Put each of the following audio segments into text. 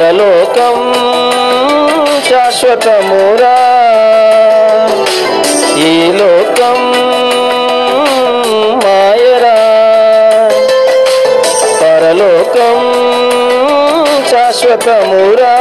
పరలోకం శాశ్వతమురా, ఈ లోకం మాయరా. పరలోకం శాశ్వతమురా,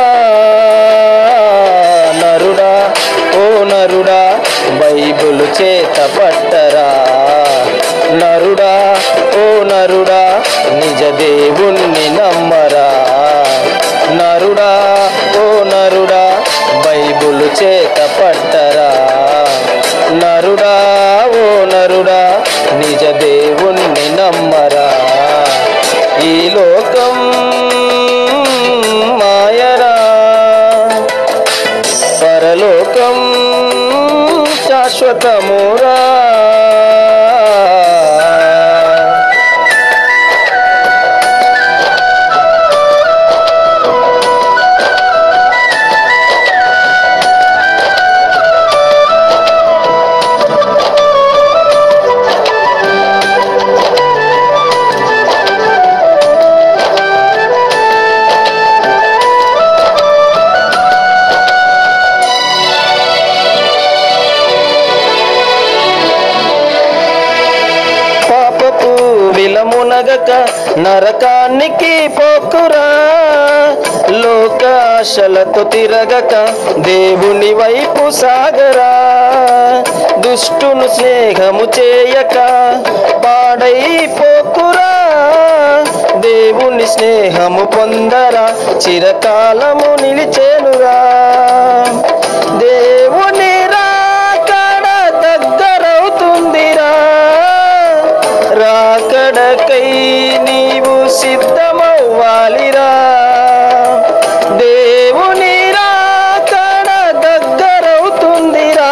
నరుడా ఓ నరుడా బైబిలు చేత పట్టరా. నరుడా ఓ నరుడా నిజ దేవుణ్ణి నమ్మరా. నరుడా ఓ నరుడా బైబిలు చేత పట్టరా. నరుడా ఓ నరుడా నిజ దేవుణ్ణి నమ్మరా. ఈ లోకం మాయరా, పరలోకం శాశ్వతమురా. విలమునగక నరకానికి పోకురా. లోకాశలతో తిరగక దేవుని వైపు సాగరా. దుష్టును స్నేహము చేయక పాడైపోకురా. దేవుని స్నేహము పొందరా, చిరకాలము నిలిచేనురా. దేవుని రాకడ దగ్గరవుతుందిరా. రాకడకై నీవు సిద్ధమవ్వాలిరా. దేవుని రాకడ దగ్గరవుతుందిరా.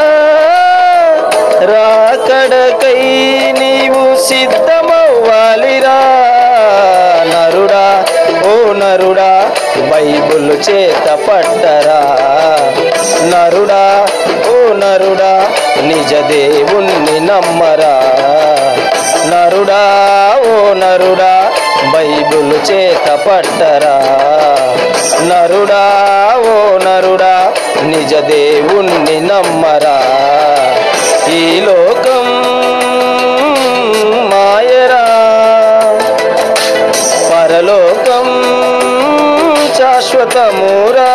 రాకడకై నీవు సిద్ధమవ్వాలిరా. నరుడా ఓ నరుడా బైబిలు చేత పట్టరా. నరుడా ఓ నరుడా నిజ దేవుణ్ణి నమ్మరా. నరుడా ఓ నరుడా బైబిలు చేత పట్టరా. నరుడా ఓ నరుడా నిజ దేవుణ్ణి నమ్మరా. ఈ లోకం మాయరా, పరలోకం శాశ్వతమురా.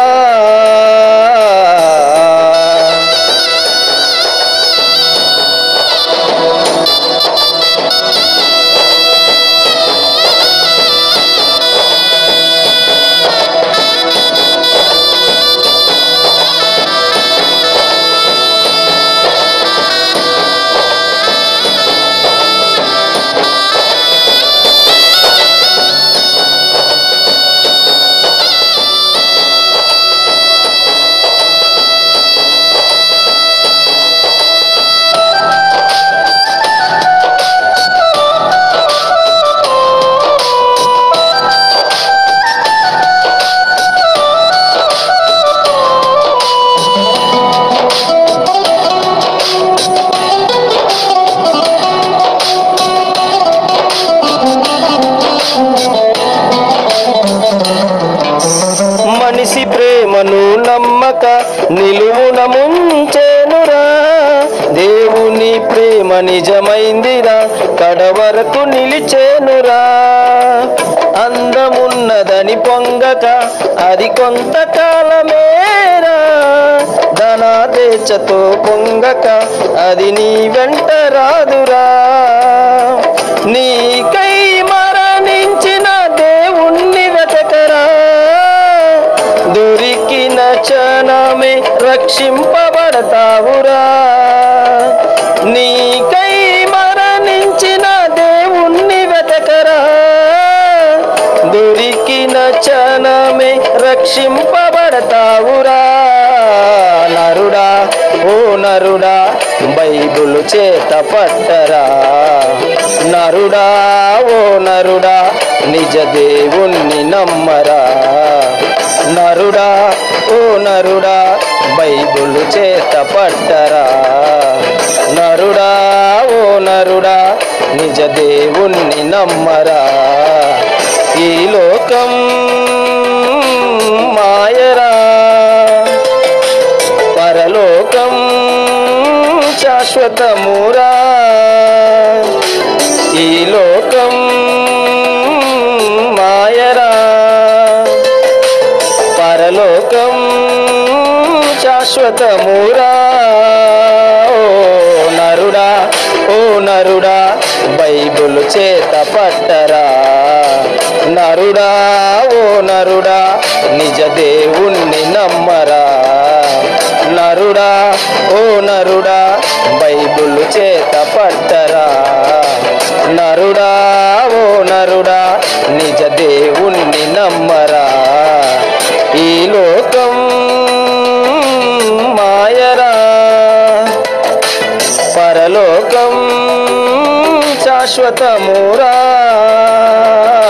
మనిషి ప్రేమను నమ్మక నిలువున ముంచేనురా. దేవుని ప్రేమ నిజమైందిరా, కడవరకు నిలిచేనురా. అందమున్నదని పొంగక అది కొంతకాలమేరా. ధనాదేశతో పొంగక అది నీ వెంట రాదురా. నీకై మరణించిన దేవుణ్ణి వెతకరా. దొరికిన క్షణమే రక్షింపబడతావురా. నీకై మరణించిన దేవుణ్ణి వెతకరా. దొరికిన క్షణమే రక్షింపబడతావురా. నరుడా ఓ నరుడా బైబిలు చేత పట్టరా. నరుడా ఓ నరుడా నిజ దేవుణ్ణి నమ్మరా. నరుడా ఓ నరుడా బైబిలు చేత పట్టరా. నరుడా ఓ నరుడా నిజ దేవుణ్ణి నమ్మరా. ఈ లోకం మా శాశ్వతమురా ఈ లోకం మాయరా పరలోకం శాశ్వతమురా ఓ నరుడా బైబిల్ చేత పట్టరా నరుడా ఓ నరుడా నిజ దేవుణ్ణి నమ్మరా నరుడా ఓ నరుడా బైబిల్ చేత పట్టరా నరుడా ఓ నరుడా నిజ దేవుణ్ణి నమ్మరా ఈ లోకం మాయరా పరలోకం శాశ్వతమురా